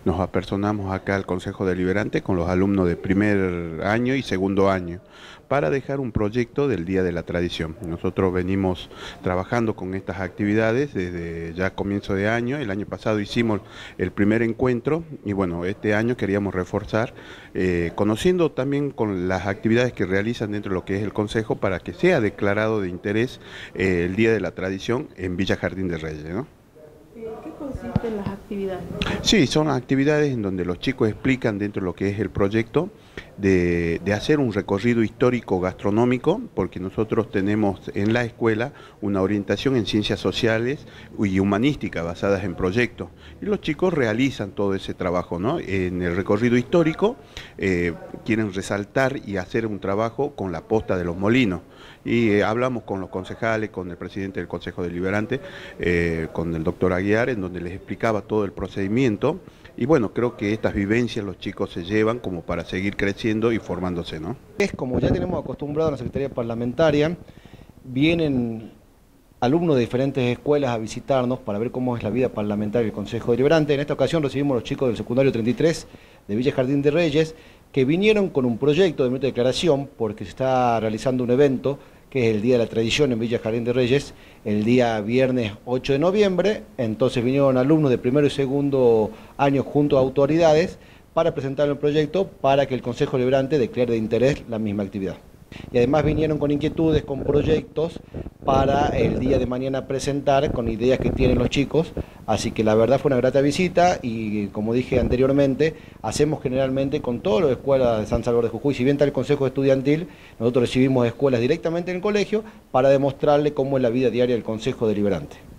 Nos apersonamos acá al Consejo Deliberante con los alumnos de primer año y segundo año para dejar un proyecto del Día de la Tradición. Nosotros venimos trabajando con estas actividades desde ya comienzo de año. El año pasado hicimos el primer encuentro y bueno, este año queríamos reforzar, conociendo también con las actividades que realizan dentro de lo que es el Consejo para que sea declarado de interés el Día de la Tradición en Villa Jardín de Reyes, ¿no? ¿Qué consisten las actividades? Sí, son actividades en donde los chicos explican dentro de lo que es el proyecto de hacer un recorrido histórico gastronómico, porque nosotros tenemos en la escuela una orientación en ciencias sociales y humanística basadas en proyectos. Y los chicos realizan todo ese trabajo, ¿no? En el recorrido histórico quieren resaltar y hacer un trabajo con la posta de los molinos. Y hablamos con los concejales, con el presidente del Consejo Deliberante, con el doctor Aguiar, en donde les explicaba todo el procedimiento. Y bueno, creo que estas vivencias los chicos se llevan como para seguir creciendo y formándose, ¿no? Es como ya tenemos acostumbrado a la Secretaría Parlamentaria, vienen alumnos de diferentes escuelas a visitarnos para ver cómo es la vida parlamentaria del Consejo Deliberante. En esta ocasión recibimos a los chicos del secundario 33 de Villa Jardín de Reyes, que vinieron con un proyecto de minuto de declaración porque se está realizando un evento que es el Día de la Tradición en Villa Jardín de Reyes, el día viernes 8 de noviembre. Entonces vinieron alumnos de primero y segundo año junto a autoridades para presentar el proyecto para que el Consejo Deliberante declare de interés la misma actividad. Y además vinieron con inquietudes, con proyectos para el día de mañana presentar con ideas que tienen los chicos, así que la verdad fue una grata visita y como dije anteriormente, hacemos generalmente con todas las escuelas de San Salvador de Jujuy, si bien está el Consejo Estudiantil, nosotros recibimos escuelas directamente en el colegio para demostrarle cómo es la vida diaria del Consejo Deliberante.